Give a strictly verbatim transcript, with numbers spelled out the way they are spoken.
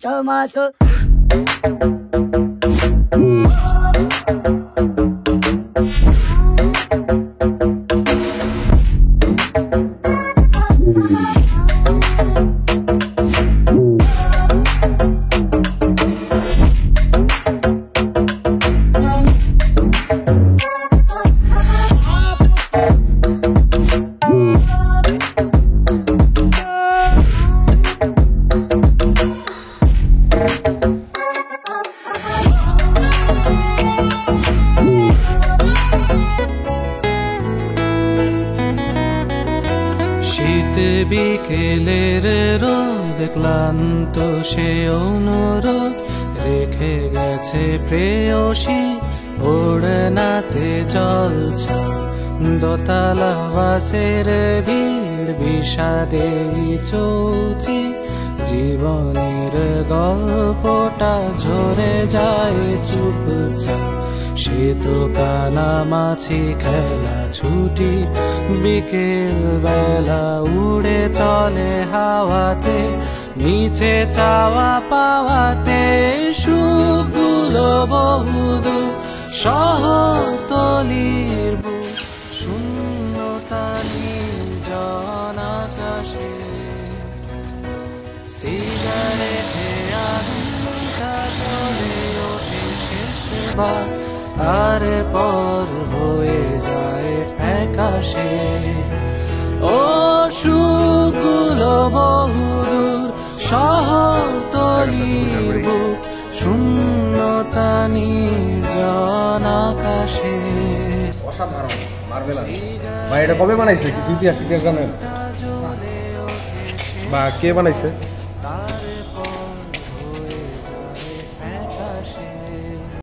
Tomaso. শীতে বিকেলের রোদ ক্লান্ত সে অনুরোধ রেখে গেছে প্রেয়সী ওড়নাতে জলছা দোতলা বাসের ভিড় বিষাদে চৌচি জীবনের গল্পটা ঝরে যায় চুপচাপ সে তো কানামাছি খেলা ছুটি বিকেল বেলা উড়ে চলে হাওয়াতে নিচে চাওয়া পাওয়াতে সুখগুলো বহুদূর শহরতলির বুক শূন্যতা নির্জন আকাশে সিগারেটে আগুনটা জ্বলে ওঠে শেষবার তারপর হয়ে যায় ফ্যাকাশে ও সুখগুলো বহুদূর শহরতলির বুক শূন্যতা নির্জন আকাশে। অসাধারণ মার্ভেলাস ভাই, এটা কবে বানাইছে? কিছু ইতিহাস টিতিহাস জানেন বা কে বানাইছে?